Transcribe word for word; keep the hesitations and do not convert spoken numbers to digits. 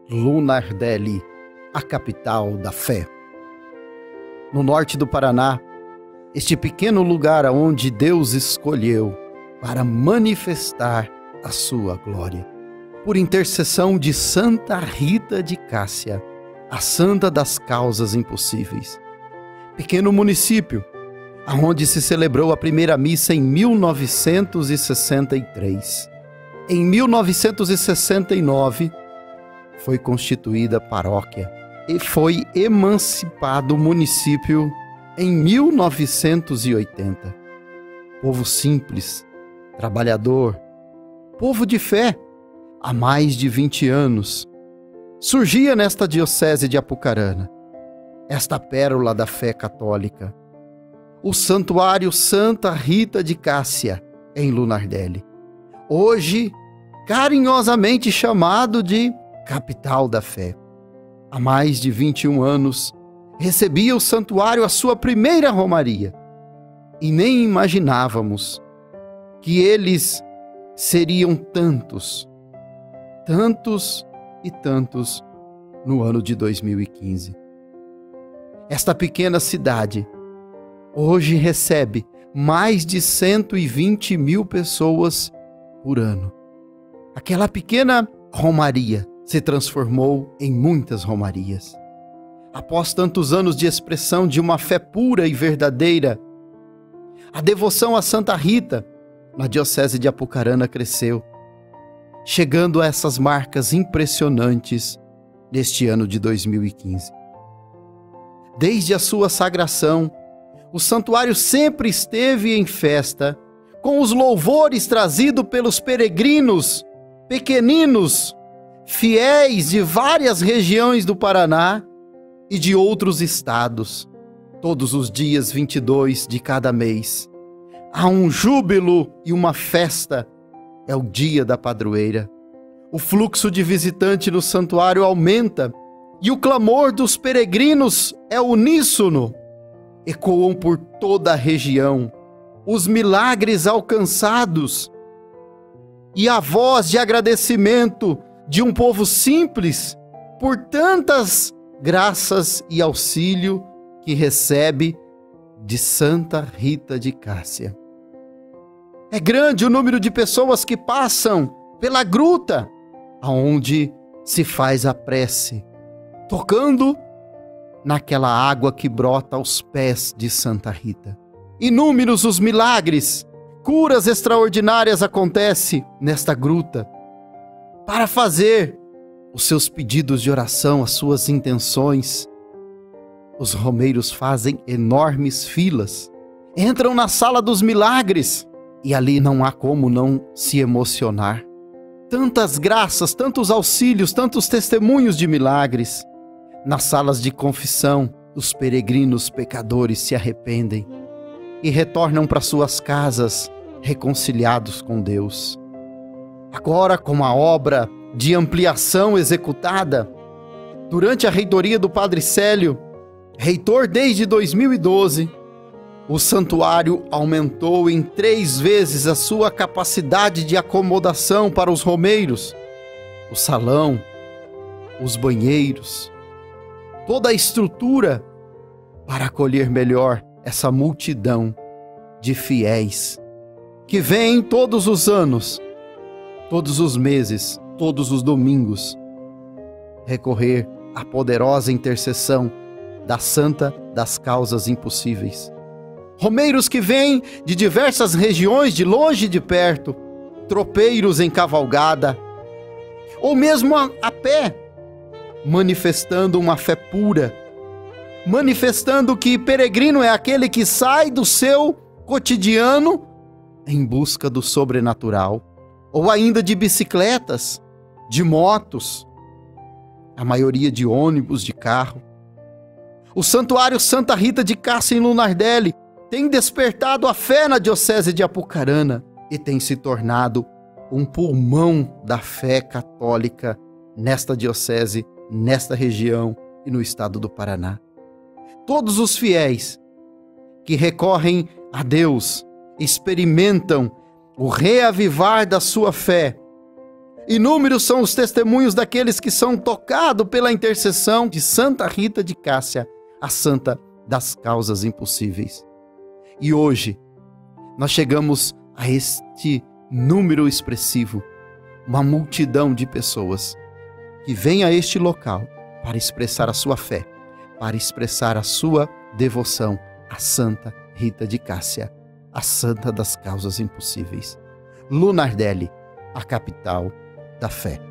Lunardelli, a capital da fé. No norte do Paraná, este pequeno lugar onde Deus escolheu para manifestar a sua glória. Por intercessão de Santa Rita de Cássia, a santa das causas impossíveis. Pequeno município, aonde se celebrou a primeira missa em mil novecentos e sessenta e três. Em mil novecentos e sessenta e nove, foi constituída paróquia e foi emancipado o município em mil novecentos e oitenta. Povo simples, trabalhador, povo de fé, há mais de vinte anos, surgia nesta diocese de Apucarana, esta pérola da fé católica, o Santuário Santa Rita de Cássia, em Lunardelli, hoje carinhosamente chamado de capital da fé. Há mais de vinte e um anos, recebia o santuário a sua primeira romaria, e nem imaginávamos que eles seriam tantos, tantos e tantos no ano de dois mil e quinze. Esta pequena cidade hoje recebe mais de cento e vinte mil pessoas por ano. Aquela pequena romaria se transformou em muitas romarias. Após tantos anos de expressão de uma fé pura e verdadeira, a devoção a Santa Rita na diocese de Apucarana cresceu, chegando a essas marcas impressionantes neste ano de dois mil e quinze. Desde a sua sagração, o santuário sempre esteve em festa, com os louvores trazidos pelos peregrinos, pequeninos, fiéis de várias regiões do Paraná e de outros estados. Todos os dias vinte e dois de cada mês, há um júbilo e uma festa. É o dia da padroeira. O fluxo de visitante no santuário aumenta e o clamor dos peregrinos é uníssono. Ecoam por toda a região os milagres alcançados e a voz de agradecimento de um povo simples por tantas graças e auxílio que recebe de Santa Rita de Cássia. É grande o número de pessoas que passam pela gruta, aonde se faz a prece, tocando naquela água que brota aos pés de Santa Rita. Inúmeros os milagres, curas extraordinárias acontecem nesta gruta. Para fazer os seus pedidos de oração, as suas intenções, os romeiros fazem enormes filas, entram na sala dos milagres e ali não há como não se emocionar. Tantas graças, tantos auxílios, tantos testemunhos de milagres. Nas salas de confissão, os peregrinos pecadores se arrependem e retornam para suas casas reconciliados com Deus. Agora, com a obra de ampliação executada durante a reitoria do Padre Célio, reitor desde dois mil e doze, o santuário aumentou em três vezes a sua capacidade de acomodação para os romeiros, o salão, os banheiros, toda a estrutura para acolher melhor essa multidão de fiéis que vêm todos os anos, todos os meses, todos os domingos, recorrer à poderosa intercessão da Santa das Causas Impossíveis. Romeiros que vêm de diversas regiões, de longe e de perto, tropeiros em cavalgada, ou mesmo a, a pé, manifestando uma fé pura, manifestando que peregrino é aquele que sai do seu cotidiano em busca do sobrenatural, ou ainda de bicicletas, de motos, a maioria de ônibus, de carro. O Santuário Santa Rita de Cássia em Lunardelli tem despertado a fé na diocese de Apucarana e tem se tornado um pulmão da fé católica nesta diocese, nesta região e no estado do Paraná. Todos os fiéis que recorrem a Deus experimentam o reavivar da sua fé, Inúmeros são os testemunhos daqueles que são tocados pela intercessão de Santa Rita de Cássia, a santa das causas impossíveis. E hoje, nós chegamos a este número expressivo, uma multidão de pessoas que vem a este local para expressar a sua fé, para expressar a sua devoção a Santa Rita de Cássia, a santa das causas impossíveis. Lunardelli, a capital da fé.